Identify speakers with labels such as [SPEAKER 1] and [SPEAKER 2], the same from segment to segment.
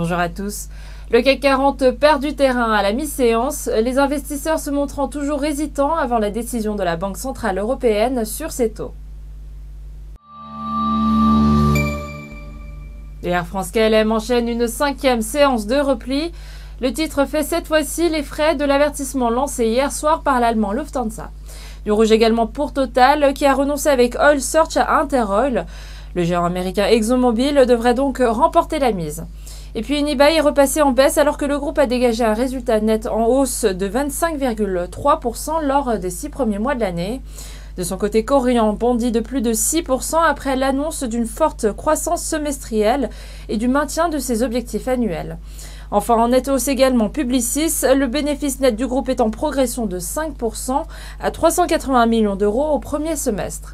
[SPEAKER 1] Bonjour à tous. Le CAC 40 perd du terrain à la mi-séance, les investisseurs se montrant toujours hésitants avant la décision de la Banque centrale européenne sur ses taux. Et Air France-KLM enchaîne une 5e séance de repli. Le titre fait cette fois-ci les frais de l'avertissement lancé hier soir par l'allemand Lufthansa. Du rouge également pour Total, qui a renoncé avec Oil Search à Interoil. Le géant américain ExxonMobil devrait donc remporter la mise. Et puis Unibail est repassé en baisse alors que le groupe a dégagé un résultat net en hausse de 25,3% lors des 6 premiers mois de l'année. De son côté, Korian bondit de plus de 6% après l'annonce d'une forte croissance semestrielle et du maintien de ses objectifs annuels. Enfin, en nette hausse également Publicis, le bénéfice net du groupe est en progression de 5% à 380 millions d'euros au premier semestre.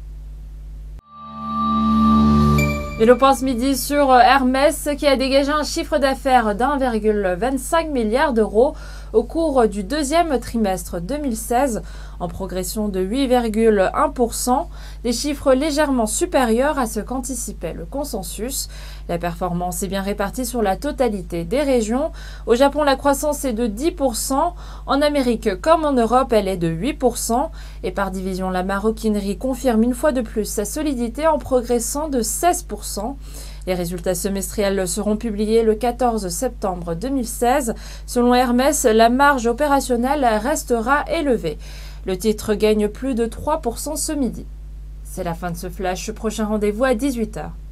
[SPEAKER 1] Et le point ce midi sur Hermès qui a dégagé un chiffre d'affaires d'1,25 milliard d'euros au cours du deuxième trimestre 2016, en progression de 8,1%, des chiffres légèrement supérieurs à ce qu'anticipait le consensus. La performance est bien répartie sur la totalité des régions. Au Japon, la croissance est de 10%. En Amérique comme en Europe, elle est de 8%. Et par division, la maroquinerie confirme une fois de plus sa solidité en progressant de 16%. Les résultats semestriels seront publiés le 14 septembre 2016. Selon Hermès, la marge opérationnelle restera élevée. Le titre gagne plus de 3% ce midi. C'est la fin de ce flash. Prochain rendez-vous à 18 h.